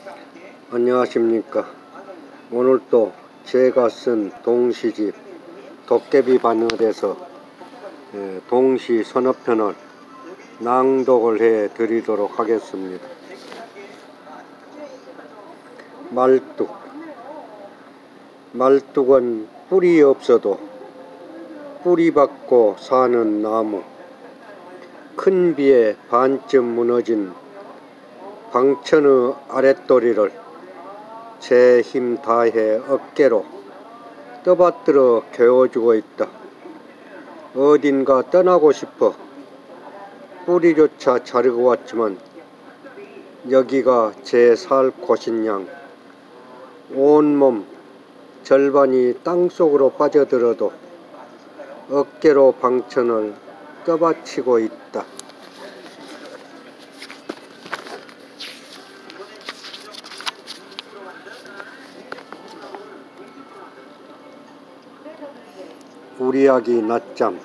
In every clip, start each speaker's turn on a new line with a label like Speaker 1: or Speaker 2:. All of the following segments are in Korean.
Speaker 1: 안녕하십니까. 오늘 또 제가 쓴 동시집 도깨비 바늘에서 동시 서너 편을 낭독을 해 드리도록 하겠습니다. 말뚝. 말뚝은 뿌리 없어도 뿌리 받고 사는 나무. 큰 비에 반쯤 무너진 방천의 아랫도리를 제 힘 다해 어깨로 떠받들어 개워주고 있다. 어딘가 떠나고 싶어 뿌리조차 자르고 왔지만 여기가 제 살 곳인 양 온몸 절반이 땅속으로 빠져들어도 어깨로 방천을 떠받치고 있다. 우리 아기 낮잠.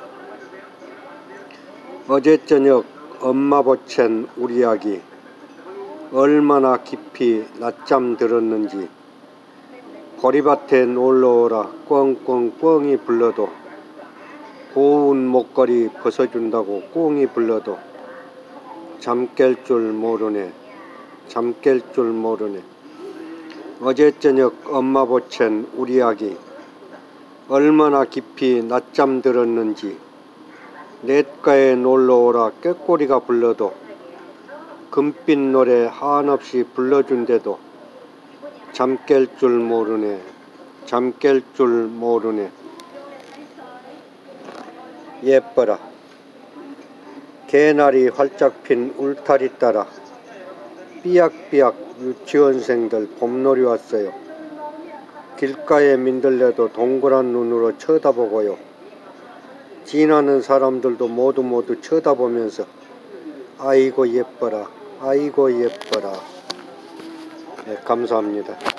Speaker 1: 어제 저녁 엄마 보챈 우리 아기 얼마나 깊이 낮잠 들었는지 보리밭에 놀러오라 꿩꿩꿩이 불러도 고운 목걸이 벗어준다고 꿩이 불러도 잠 깰 줄 모르네. 잠 깰 줄 모르네. 어제 저녁 엄마 보챈 우리 아기 얼마나 깊이 낮잠 들었는지 냇가에 놀러오라 꾀꼬리가 불러도 금빛 노래 한없이 불러준대도 잠 깰 줄 모르네. 잠 깰 줄 모르네. 예뻐라. 개나리 활짝 핀 울타리 따라 삐약삐약 유치원생들 봄놀이 왔어요. 길가에 민들레도 동그란 눈으로 쳐다보고요. 지나는 사람들도 모두 쳐다보면서 아이고 예뻐라. 아이고 예뻐라. 네, 감사합니다.